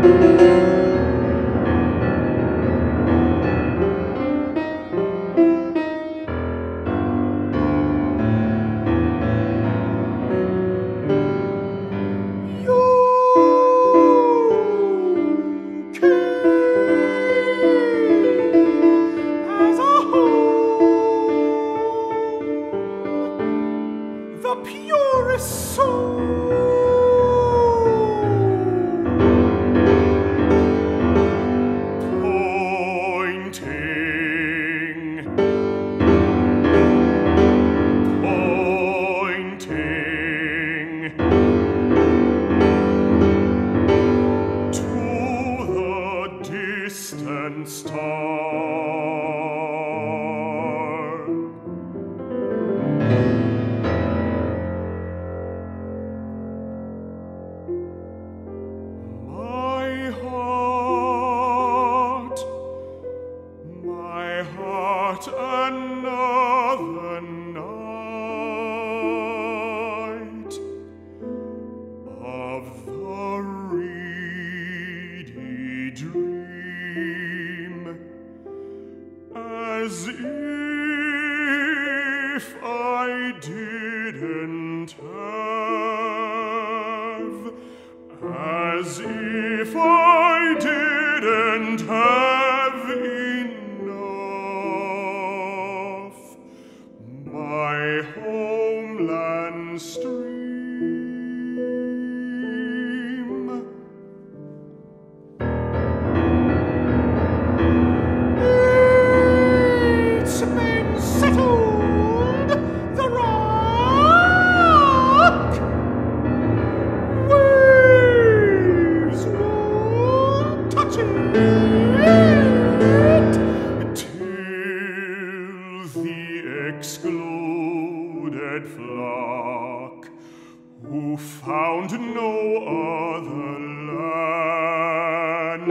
The purest soul, pointing to the distant star. My heart, another night of the reedy dream, as if I didn't have, as if I didn't have enough, my homeland stream. It's been settled, the rock, waves won't touch it till the excluded flock, who found no other land,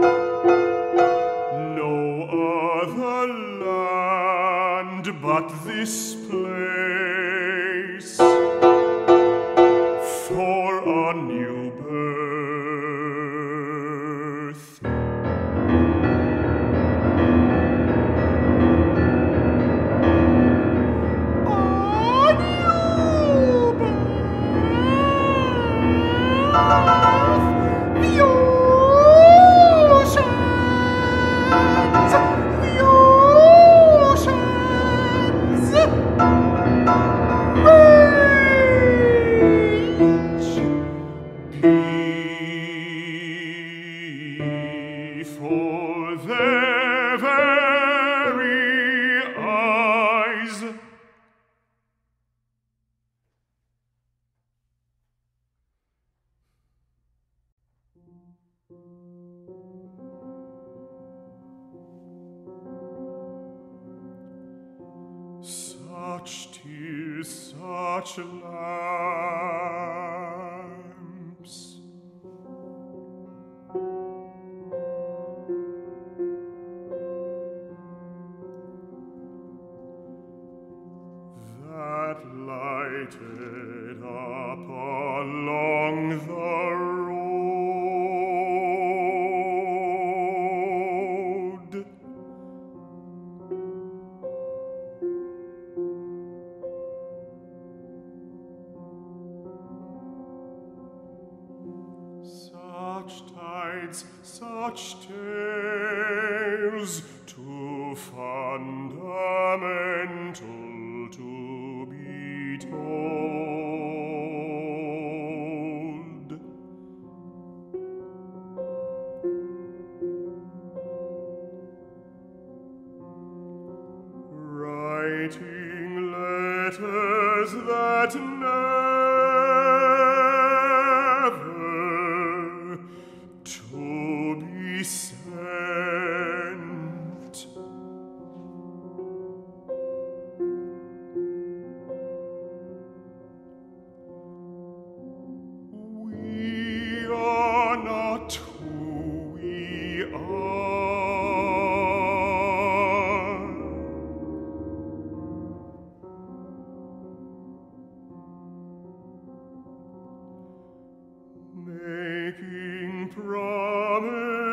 but this place for a new birth. A new birth. The oceans, the oceans rage before their very eyes. Such tears, such lamps, that lighted up along the road. Such tides, such tales, too fundamental to be told. Writing letters that never to be sent. We are not who we are. Making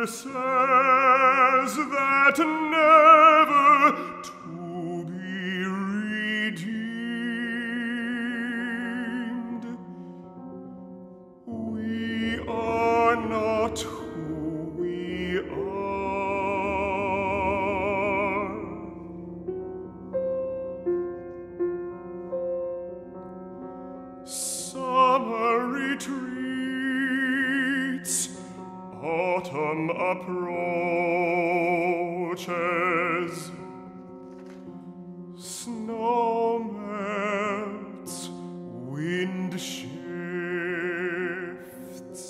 promises that never to be redeemed. We are not who we are. Summer retreats, autumn approaches, snow melts, wind shifts.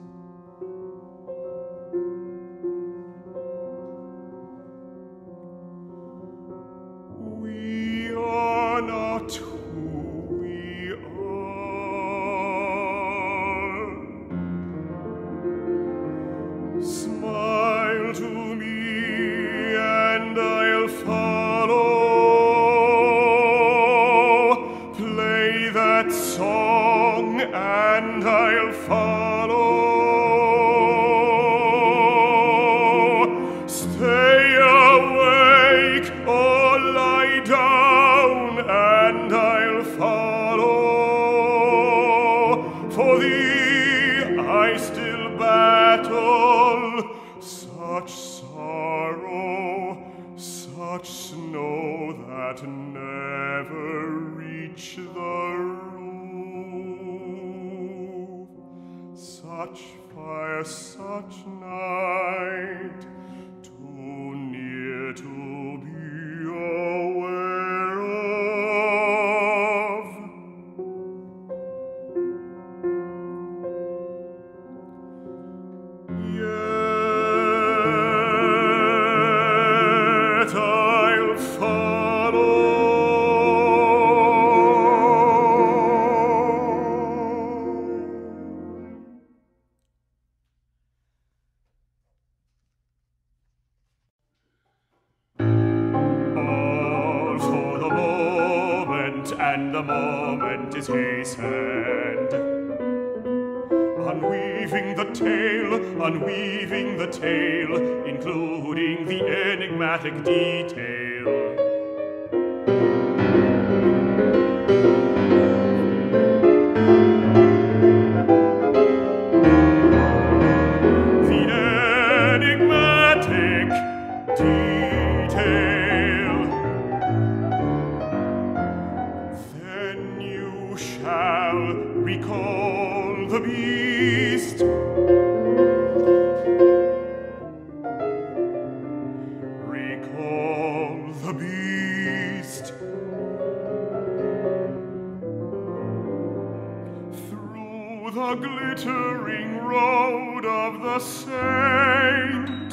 We are not who we are. Smile to me and I'll follow. Play that song and I'll follow. Stay awake or lie down and I'll follow. For thee I still battle. Such sorrow, such snow that never reach the roof. Such fire, such night, too near to be aware of. Yet I'll follow. All for the moment, and the moment is hastened. Unweaving the tale, including the enigmatic detail. The enigmatic detail. Then you shall recall the beast. Recall the beast. Through the glittering road of the saint.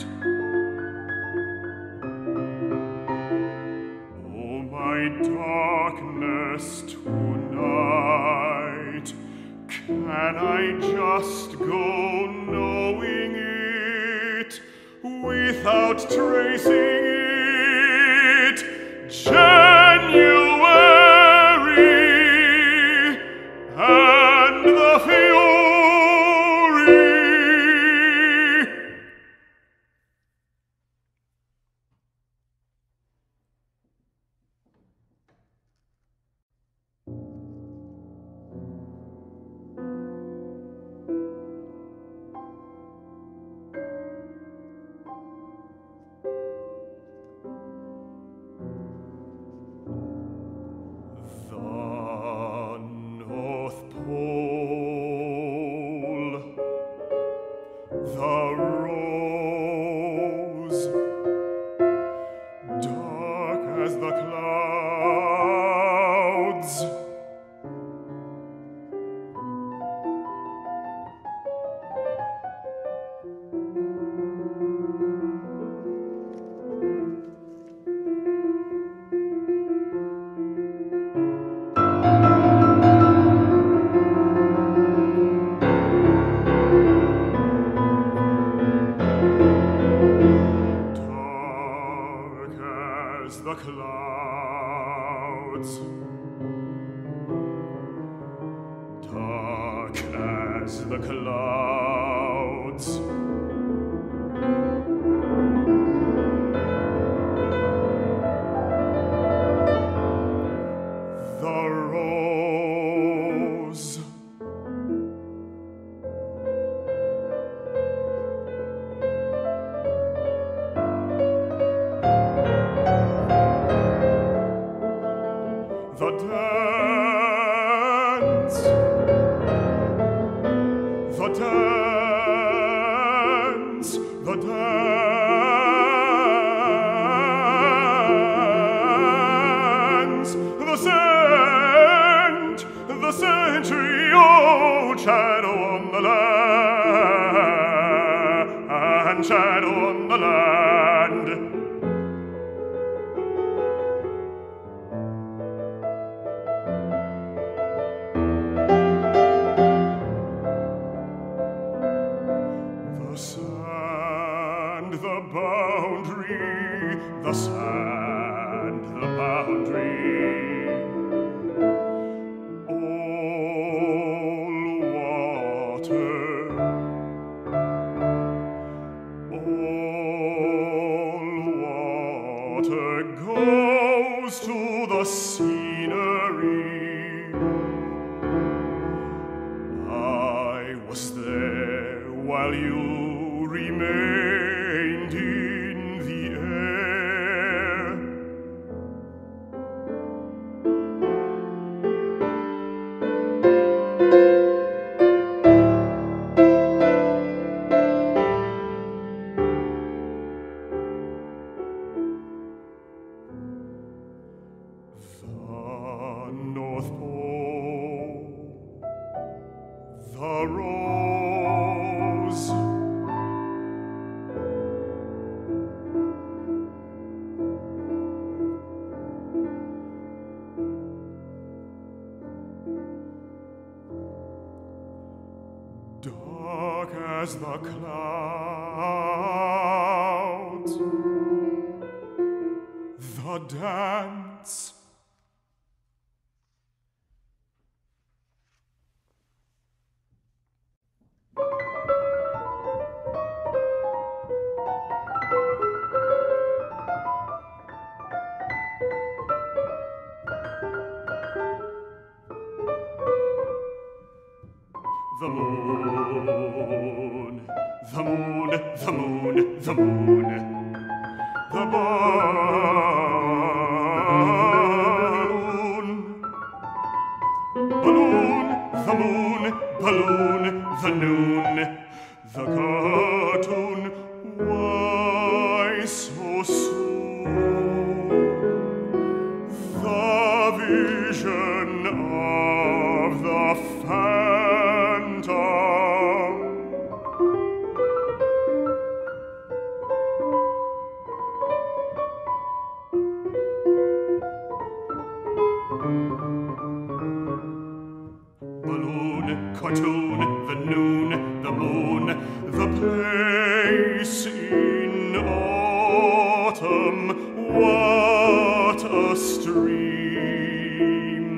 Oh, my darkness tonight, can I just go knowing it without tracing it? January and the fury. the clouds, dark as the clouds. put shadow on the land, shadow on the land. The sand, the boundary, the sand, the boundary. Goes to the scenery. I was there while you remained in the air. The North Pole, the rose, dark as the clouds, the dance. The moon, the moon, the moon, the moon, the balloon, balloon, the moon, balloon, the noon, the cartoon. Why so soon? The vision of the phantom. Balloon, cartoon, the noon, the moon, the place in autumn. What a stream!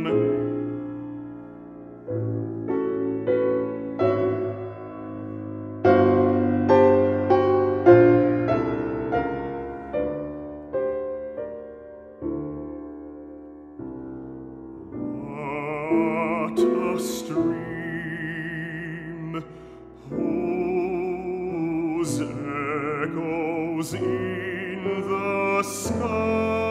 What a stream, whose echoes in the sky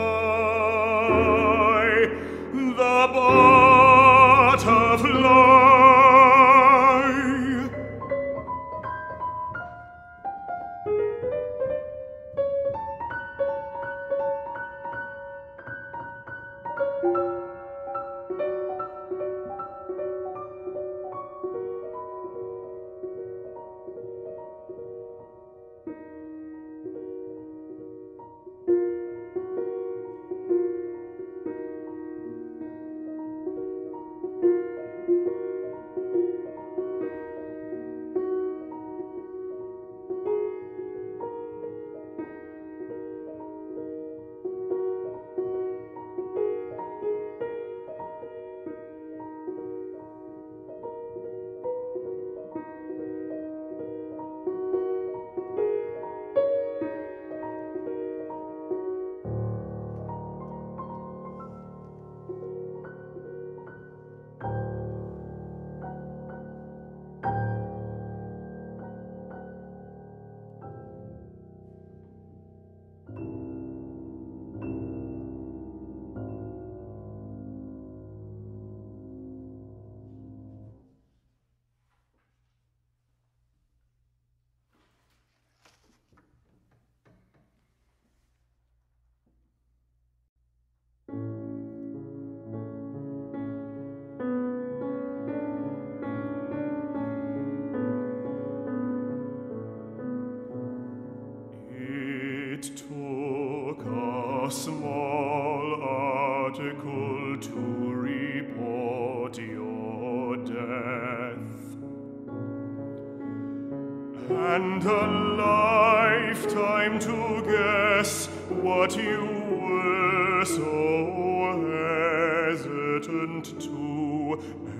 and a lifetime to guess what you were so hesitant to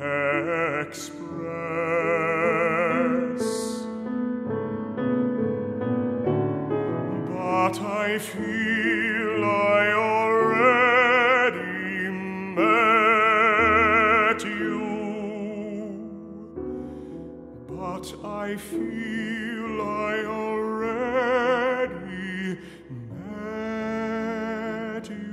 express. But I feel I already met you. But I feel I already met you.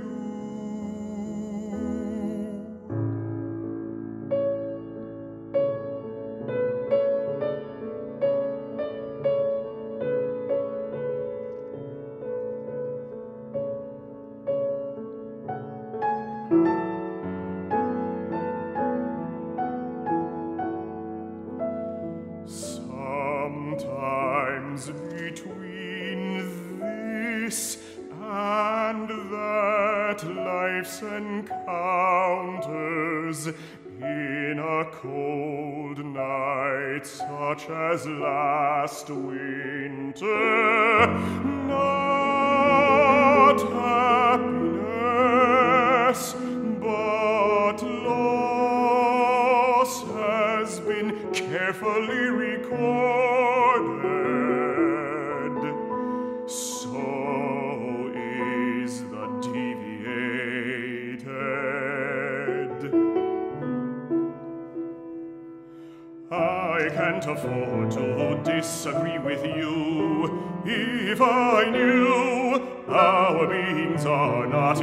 Sometimes between this and that, life's encounters in a cold night such as last winter, not happiness but loss has been carefully recorded. So is the deviated. I can't afford to disagree with you. If I knew our beings are not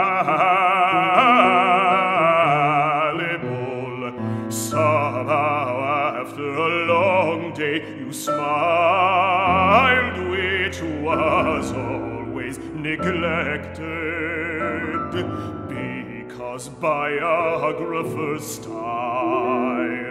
infallible, somehow after a long day you smiled, which was always neglected, because biographers' style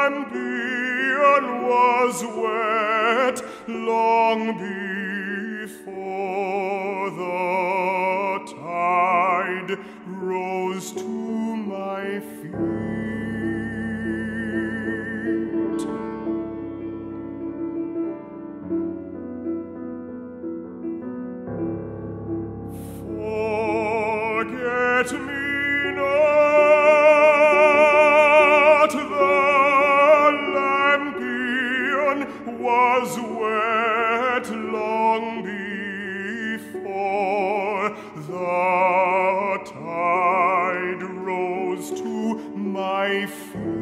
Lampion was wet long before the tide rose to my feet. Forget me not, the Lampion was wet long before the tide rose to my feet.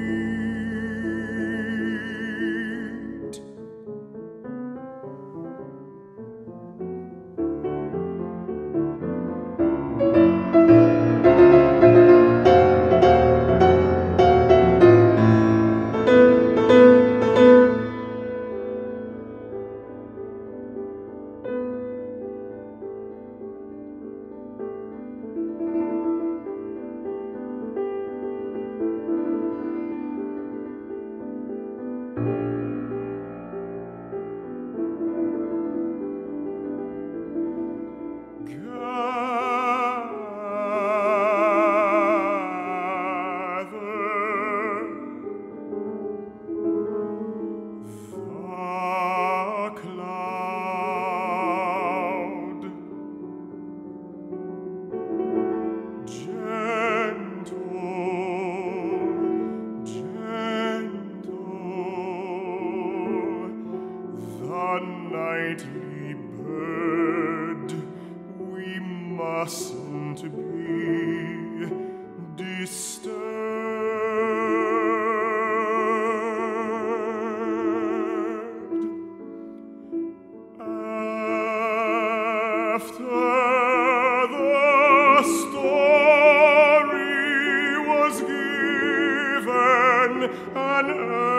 Nightly bird, we mustn't be disturbed. After the story was given, an